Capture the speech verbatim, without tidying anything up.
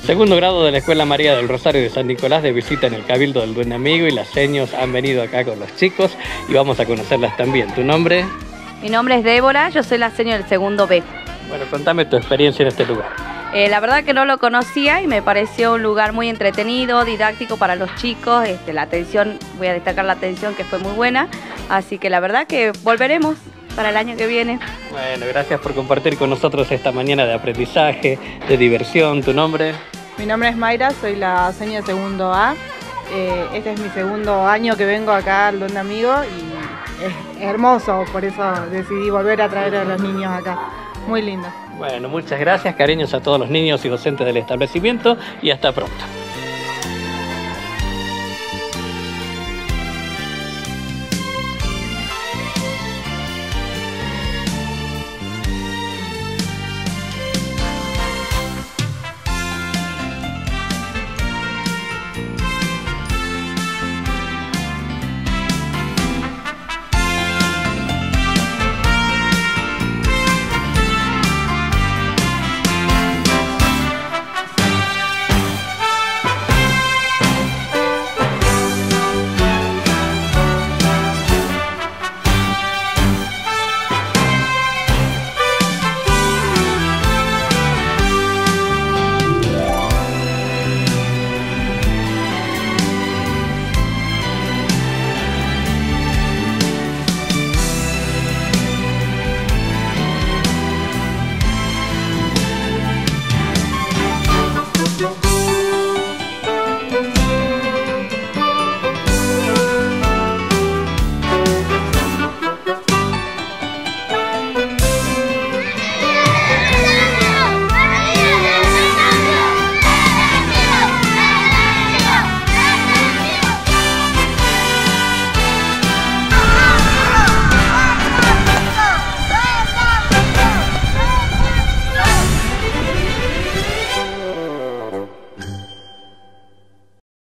Segundo grado de la Escuela María del Rosario de San Nicolás de visita en el Cabildo del Duende Amigo y las seños han venido acá con los chicos y vamos a conocerlas también. ¿Tu nombre? Mi nombre es Débora, yo soy la seño del segundo B. Bueno, contame tu experiencia en este lugar. Eh, la verdad que no lo conocía y me pareció un lugar muy entretenido, didáctico para los chicos. Este, la atención, voy a destacar la atención que fue muy buena, así que la verdad que volveremos para el año que viene. Bueno, gracias por compartir con nosotros esta mañana de aprendizaje, de diversión. ¿Tu nombre? Mi nombre es Mayra, soy la seño de segundo A. Eh, este es mi segundo año que vengo acá al Duende Amigo y es hermoso, por eso decidí volver a traer a los niños acá. Muy lindo. Bueno, muchas gracias, cariños a todos los niños y docentes del establecimiento y hasta pronto.